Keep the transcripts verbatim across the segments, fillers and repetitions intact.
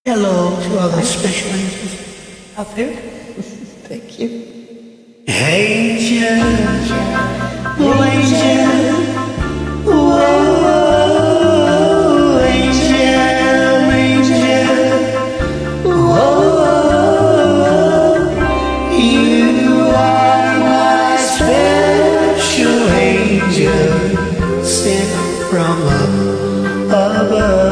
Hello to all the special angels out there. Thank you. Angel, oh angel, oh angel, angel, oh, you are my special angel sent from above.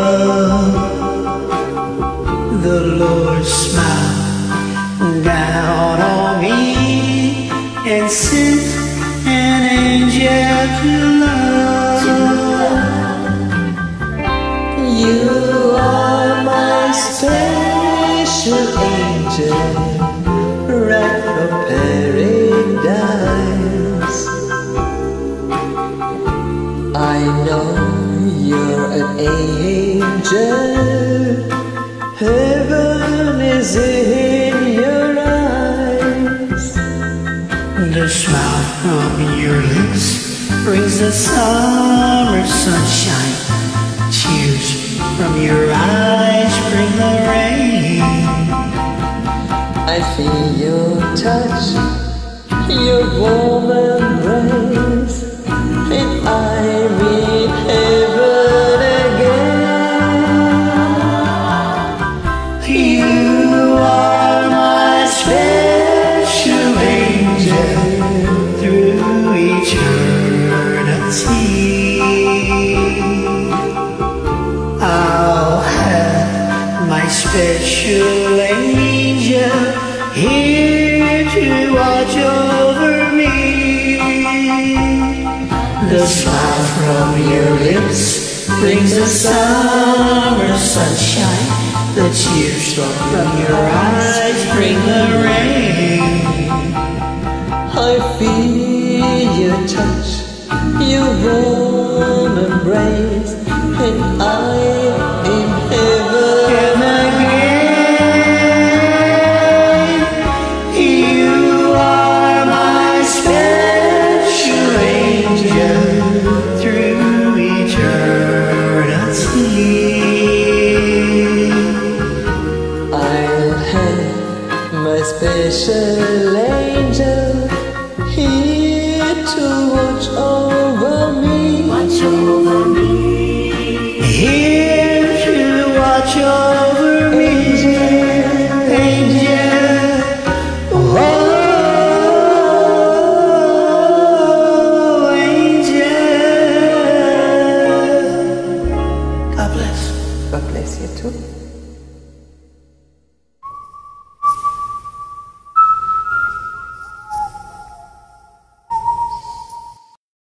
The Lord smiled down on me and sent an angel to love. You are my special angel, right from paradise. I know you're an angel. Heaven is in your eyes. The smile from your lips brings the summer sunshine. Tears from your eyes bring the rain. I feel your touch, your warm embrace, and I'm in heaven again. You are my special angel through eternity. I'll have my special angel here to watch over me. The smile from your lips brings the summer sunshine. The tears from your eyes bring the rain. I feel your touch, your warm embrace, and I am heaven again. You are my special angel through eternity. My special angel here to watch over me. Watch over me. Here to watch over me. Angel, oh angel. God bless. God bless you too.